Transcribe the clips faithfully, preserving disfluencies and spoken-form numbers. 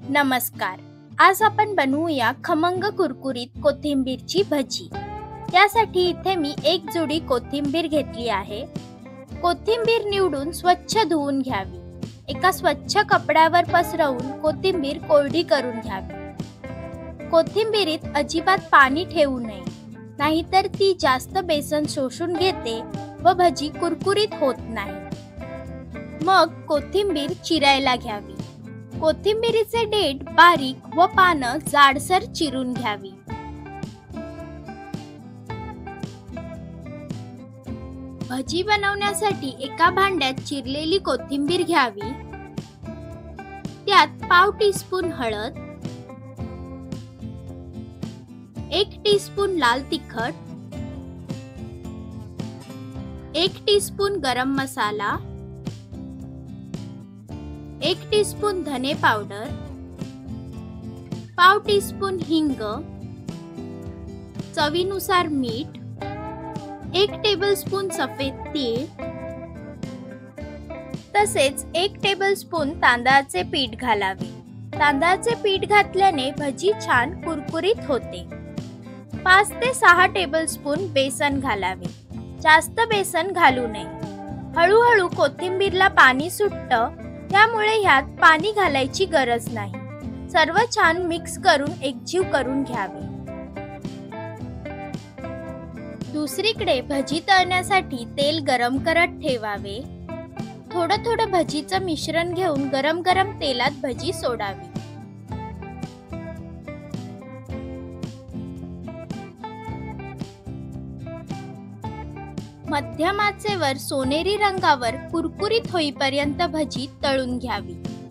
नमस्कार. आज आपण बनवूया खमंग कुरकुरीत कोथिंबीरची भजी. त्यासाठी इथे मी एक जुडी कोथिंबीर घेतली आहे. कोथिंबीर निवडून स्वच्छ धुवून घ्यावी. एका स्वच्छ कपड्यावर पसरवून कोथिंबीर कोरडी करून घ्यावी. कोथिंबीरीत अजिबात पाणी ठेवू नये, नाहीतर ती जास्त बेसन शोषून घेते व भजी कुरकुरीत होत नाही. मग कोथिंबीर चिरायला घ्यावी. कोथिंबीरीचे देठ बारीक व पानं जाडसर चिरून घ्यावी. भजी बनवण्यासाठी एका भांड्यात चिरलेली कोथिंबीर घ्यावी. त्यात पाव टीस्पून हळद, एक टीस्पून लाल तिखट, एक टीस्पून गरम मसाला, एक टीस्पून धने पावडर, पाव टीस्पून हिंग, चवीनुसार मीठ, एक टेबलस्पून सफेद तीळ, तसेच एक टेबलस्पून तांदळाचे पीठ घालावे. तांदळाचे पीठ घातल्याने भजी छान कुरकुरीत होते. पाच ते सहा टेबलस्पून बेसन घालावे. जास्त बेसन घालू नये. हळूहळू कोथिंबीरला पाणी सुटतं, त्यामुळे ह्यात पाणी घालायची गरज नाही. सर्व छान मिक्स करून एकजीव करून घ्यावे. दुसरीकडे भजी तळण्यासाठी तेल गरम करत ठेवावे. थोडं थोडं भजीचं मिश्रण घेऊन गरम गरम तेलात भजी सोडावी. मध्यम आचेवर सोनेरी रंगावर कुरकुरीत होईपर्यंत भजी तळून घ्यावी.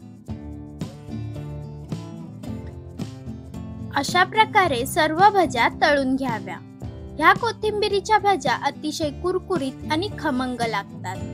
अशा प्रकारे सर्व भज्या तळून घ्याव्या. ह्या कोथिंबीरीच्या भज्या अतिशय कुरकुरीत आणि खमंग लागतात.